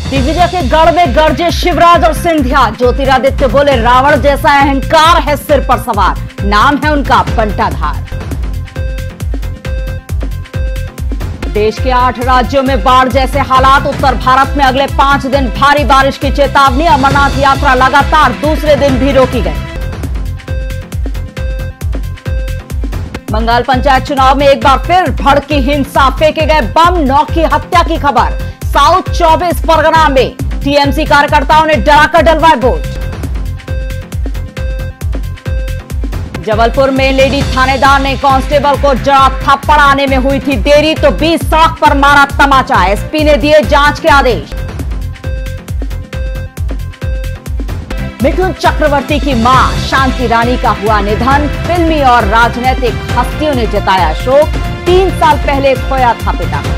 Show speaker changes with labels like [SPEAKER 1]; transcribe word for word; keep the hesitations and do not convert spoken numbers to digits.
[SPEAKER 1] दिग्विजय के गढ़ में गरजे शिवराज और सिंधिया। ज्योतिरादित्य बोले रावण जैसा अहंकार है सिर पर सवार, नाम है उनका बंटाधार। देश के आठ राज्यों में बाढ़ जैसे हालात। उत्तर भारत में अगले पांच दिन भारी बारिश की चेतावनी। अमरनाथ यात्रा लगातार दूसरे दिन भी रोकी गई। बंगाल पंचायत चुनाव में एक बार फिर भड़की हिंसा, फेंके गए बम, नौ की हत्या की खबर। साउथ चौबीस परगना में टीएमसी कार्यकर्ताओं ने डराकर डलवाए वोट। जबलपुर में लेडी थानेदार ने कांस्टेबल को जड़ा, थप्पड़ आने में हुई थी देरी तो बीच सड़क पर मारा तमाचा। एसपी ने दिए जांच के आदेश। मिथुन चक्रवर्ती की मां शांति रानी का हुआ निधन। फिल्मी और राजनीतिक हस्तियों ने जताया शोक। तीन साल पहले खोया था पिता।